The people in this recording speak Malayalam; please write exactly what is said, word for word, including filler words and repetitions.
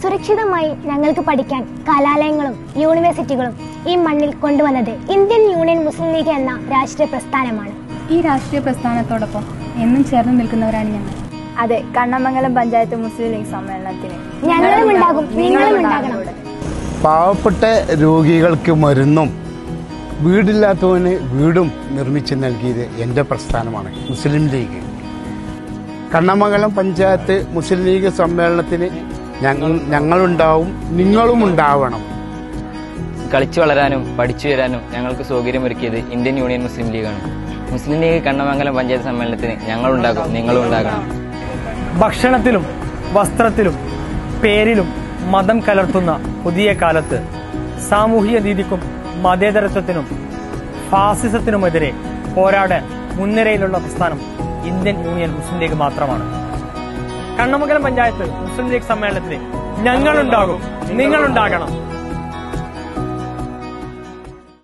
സുരക്ഷിതമായി ഞങ്ങൾക്ക് പഠിക്കാൻ കലാലയങ്ങളും യൂണിവേഴ്സിറ്റികളും ഈ മണ്ണിൽ കൊണ്ടുവന്നത് ഇന്ത്യൻ യൂണിയൻ മുസ്ലിം ലീഗ് എന്ന രാഷ്ട്രീയ പ്രസ്ഥാനമാണ്. ഈ രാഷ്ട്രീയ പ്രസ്ഥാനത്തോടൊപ്പം എന്നും ചേർന്ന് നിൽക്കുന്നവരാണ് ഞങ്ങൾ. അതെ, കണ്ണമംഗലം പഞ്ചായത്ത് മുസ്ലിം ലീഗ് സമ്മേളനത്തിന് ഞങ്ങളും ഉണ്ടാകും, നിങ്ങളും ഉണ്ടാകണം. പാവപ്പെട്ട രോഗികൾക്ക് മരുന്നും വീടില്ലാത്തവന് വീടും നിർമ്മിച്ച് നൽകിയത് എൻ്റെ പ്രസ്ഥാനമാണ് മുസ്ലിം ലീഗ്. കണ്ണമംഗലം പഞ്ചായത്ത് മുസ്ലിം ലീഗ് സമ്മേളനത്തിന് ഞങ്ങൾ ഞങ്ങളുണ്ടാവും, നിങ്ങളും ഉണ്ടാവണം. കളിച്ചു വളരാനും പഠിച്ചു വരാനും ഞങ്ങൾക്ക് സൗകര്യമൊരുക്കിയത് ഇന്ത്യൻ യൂണിയൻ മുസ്ലിം ലീഗാണ്. മുസ്ലിം ലീഗ് കണ്ണമംഗലം പഞ്ചായത്ത് സമ്മേളനത്തിന് ഞങ്ങളുണ്ടാകും, നിങ്ങളും ഉണ്ടാകണം. ഭക്ഷണത്തിലും വസ്ത്രത്തിലും പേരിലും മതം കലർത്തുന്ന പുതിയ കാലത്ത് സാമൂഹിക നീതിക്കും മതേതരത്വത്തിനും ഫാസിസത്തിനുമെതിരെ പോരാടാൻ മുൻനിരയിലുള്ള പ്രസ്ഥാനം ഇന്ത്യൻ യൂണിയൻ മുസ്ലിം ലീഗ് മാത്രമാണ്. കണ്ണമംഗലം പഞ്ചായത്ത് മുസ്ലിം ലീഗ് സമ്മേളനത്തിന് ഞങ്ങളുണ്ടാകും, നിങ്ങളുണ്ടാകണം.